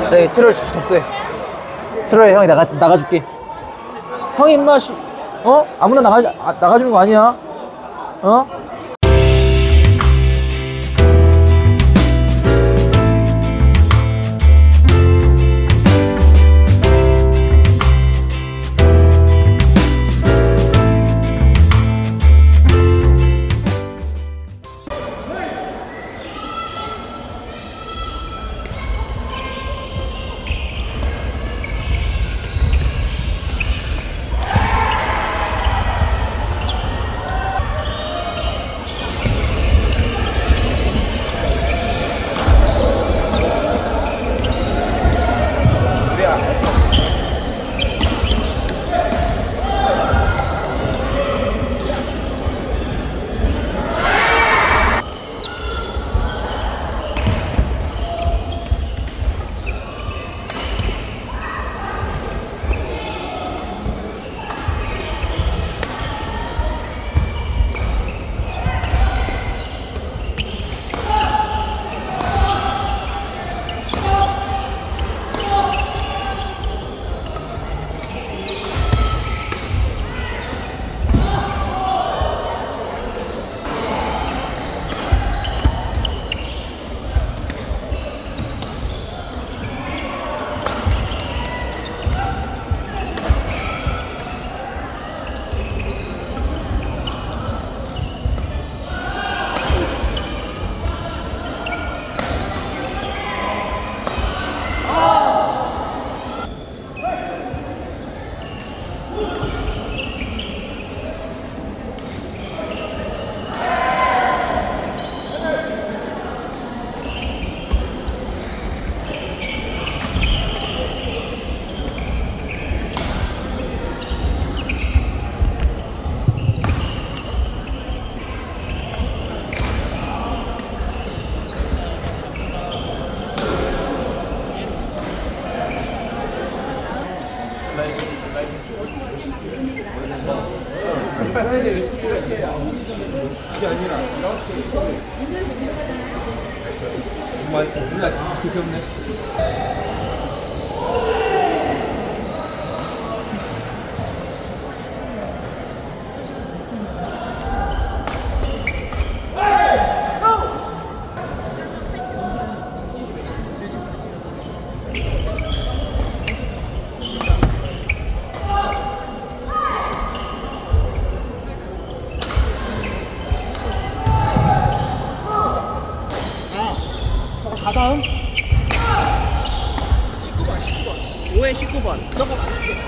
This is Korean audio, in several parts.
저기 7월 접수해. 7월에 형이 나가줄게. 형이 임마 아무나 나가주는 거 아니야? 어? 정말 몰라 그게 없네. 다음 19번 5회 19번 너가 맞을게.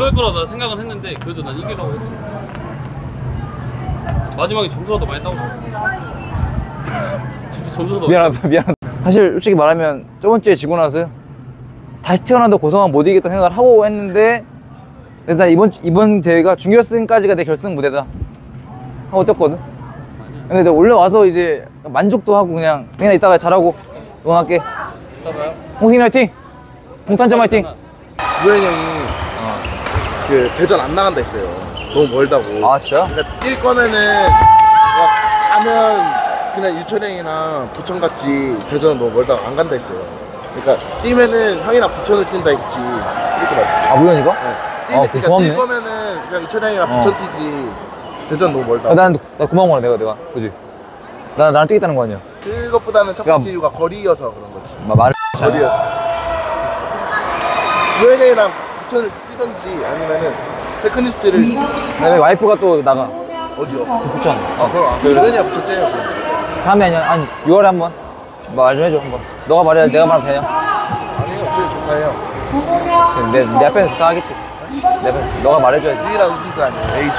어려울 거라 생각은 했는데 그래도 난 이기려고 했지. 마지막에 점수가 더 많이 따고 싶었어. 진짜 점수가 더 미안하다. 사실 솔직히 말하면 저번 주에 지고 나서요. 다시 태어나도 고성은 못 이기겠다 생각을 하고 했는데 일단 이번 대회가 준결승까지가 내 결승 무대다 하고 떴거든. 근데 내가 올라와서 이제 만족도 하고 그냥 이따가 잘하고 응원할게. 따라요? 홍승이 화이팅! 동탄점 화이팅! 우현이 형이 그 대전 안 나간다 했어요. 너무 멀다고. 아 진짜요? 그러니까 뛸 거면은 가면 그냥 유천형이랑 부천같이 대전은 너무 멀다고 안 간다 했어요. 그러니까 뛰면은 형이랑 부천을 뛴다 했지 이렇게 말했어요. 아 우현이가? 그러니까 뛸 고맙네. 거면은 그냥 유천형이랑 부천 뛰지 대전 너무 멀다고. 나 고마운 거야 내가 그지? 나랑 뛰겠다는 거 아니야? 그것보다는 첫 번째 이유가 거리여서 그런 거지. 말을 거리였어. 우현이랑 부천을 뛰던지 아니면은 세컨리스트를 내 와이프가 또 나가 어디요? 부천. 그럼 우현이랑 부천 떼요. 다음에 아니야 한 6월에 한번 말 좀 해줘 한번. 너가 말해야 내가 말하면 되냐? 아니요, 저희 좋다해요. 지금 내 앞에는 좋다 하겠지. 내 앞에 너가 말해줘야지. 유일한 우승자 아니에요, A조.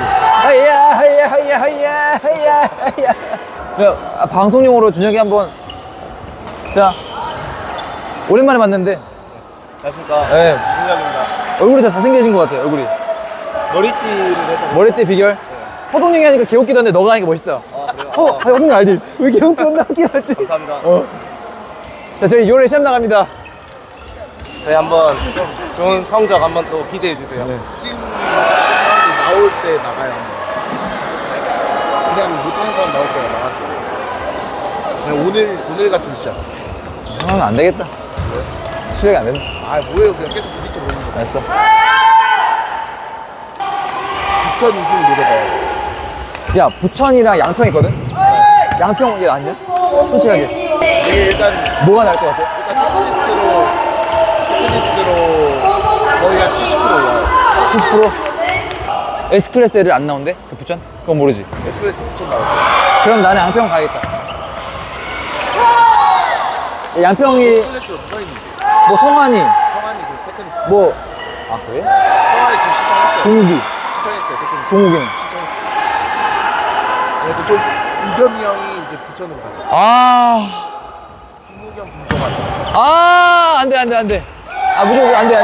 하야. 자, 방송용으로 준혁이 한번. 자, 오랜만에 봤는데. 안녕하십니까. 예. 준혁입니다. 얼굴이 더 잘생겨진 것 같아. 얼굴이. 머리띠를 해서. 머리띠 비결. 호동형이 하니까 귀엽기도 한데 너가 하니까 멋있다. 호동형 알지? 왜 귀엽게 혼나 귀엽지? 감사합니다. 자, 저희 6월에 시합 나갑니다. 네, 한번 좋은 성적 한번 또 기대해 주세요. 네. 지금 사람들 나올 때 나가요. 그냥 못하는 사람 나올 때 나가지 마요. 그냥 오늘 같은 시합. 안 되겠다. 실력이 안 된다. 아, 뭐예요? 그냥 계속 부딪혀 보는 거. 알았어. 부천 우승 노려봐요. 야, 부천이랑 양평 있거든? 양평 이게 낫냐? 솔직하게. 이게 일단 뭐가 나을 것 같아? 테크니스트로 거의 한 70% 올라요. 70%? S클래스 애를 안 나온대? 그 부천? 그건 모르지. 에스프레소 부천 나올 거. 그럼 나는 양평 가야겠다. 양평이 에스프레소가 누가 있는데? 뭐 성환이 성환이 그 테크니스트. 뭐 아 그래? 성환이 지금 신청했어요. 동욱이 신청했어요, 테크니스트. 동욱이는 신청했어요. 그래서 좀 이겸이 형이 이제 부천으로 가죠. 아 김우겸, 김종환. 안돼 아 무조건 안돼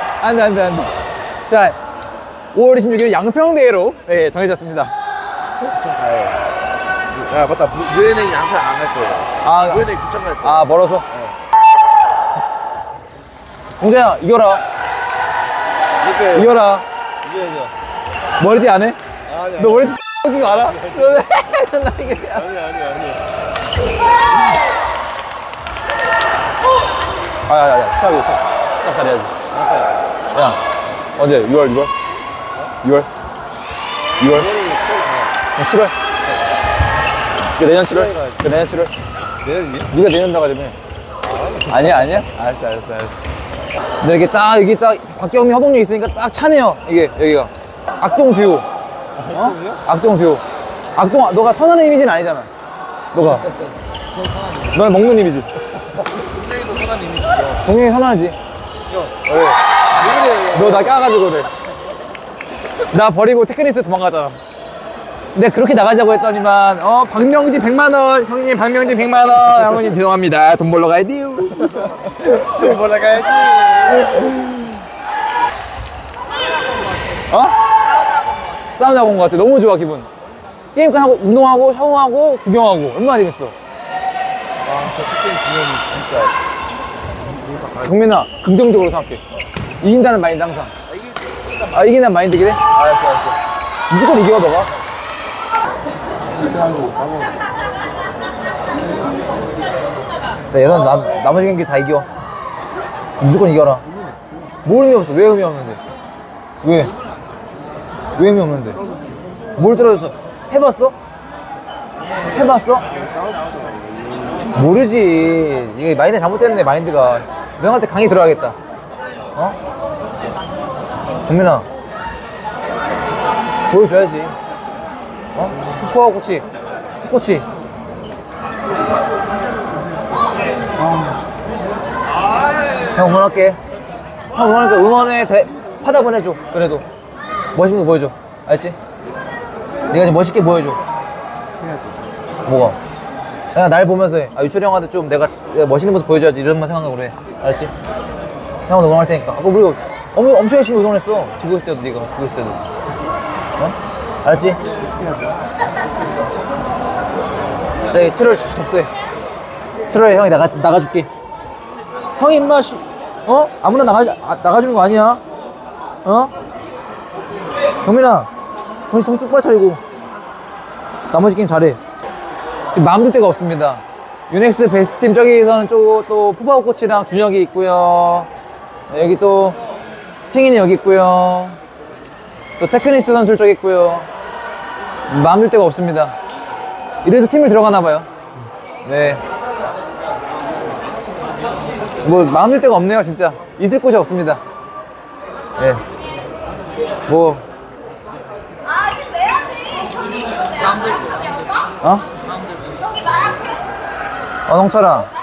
자 5월 26일 양평대회로 네, 정해졌습니다. 부천 가요. 야 맞다, 무현행이 양평 안 갈 거예요. 아, 무현행이 부천 갈 거예요. 아 멀어서 공자야 이겨라 이렇게 이겨라 이겨야죠. 머리띠 안 해? 아니 너 머리띠 웃긴 거 알아? 나 이게 아니. 야, 시작 잘해야지. 야, 언제? 6월? 6월? 무현행이 수업 가요. 7월? 그 내년 7월? 그 내년 7월? 내년이요? 네가 내년 나가자며. 아니야? 알았어. 근데 이게 딱 박경미 허동력 있으니까 딱 차네요. 여기가. 악동 듀오. 악동 듀오. 너가 선하는 이미지는 아니잖아. 너가. 넌 먹는 이미지. 동생이도 선한 이미지죠. 동생이 선하지. 형, 왜? 왜 그래요? 너 나 까가지고 그래. 나 버리고 테크니스 도망가잖아. 내가 그렇게 나가자고 했더니만 박명진 100만원 형님 박명진 100만원 형님 죄송합니다 돈 벌러 가야 돼요. 돈 벌러 가야지. 싸움 나고 온 것 같아. 너무 좋아 기분. 게임 끝나고 운동하고 샤워하고 구경하고 얼마나 재밌어. 아, 저 첫 게임 지면 진짜 이거 다 가요. 경민아 긍정적으로 생각해. 이긴다는 마인드 항상. 이긴다는 마인드긴 해? 알았어. 무조건 이겨 너가. 이렇게 하는 거 까먹어. 얘는 나머지 경기 다 이겨. 무조건 이겨라. 뭘 의미 없어? 왜 의미 없는데? 왜 의미 없는데? 뭘 떨어졌어? 해봤어? 모르지. 이게 마인드 잘못됐네 마인드가. 너한테 강의 들어가겠다. 경민아 보여줘야지. 후쿠오카 코치. 형 응원할게. 응원에 팝업은 해줘. 그래도 멋있는 거 보여줘. 알지? 네가 좀 멋있게 보여줘. 해야지. 뭐가? 그냥 날 보면서 해. 아, 유철이 형한테 좀 내가 멋있는 모습 보여줘야지. 이런 생각으로 해. 알았지? 형은 응원할 테니까. 아까 우리 엄청 열심히 응원했어. 지고 있을 때도 네가 지고 있을 때도. 어? 알았지? 저기 7월 접수해. 7월에 형이 나가줄게. 형이 임마 아무나 나가주는 거 아니야. 어? 경민아, 정신 똑바로 차리고 나머지 게임 잘해. 지금 마음둘 데가 없습니다. 유넥스 베스트팀 저기서는 또 푸바오 코치랑 준혁이 있고요. 여기 또 승인이 여기 있고요. 또 테크니스 선수 저기 있고요. 마음둘 데가 없습니다. 이래서 팀을 들어가나 봐요. 네. 뭐 마음둘 데가 없네요. 진짜 있을 곳이 없습니다. 네. 뭐 어? 영철아,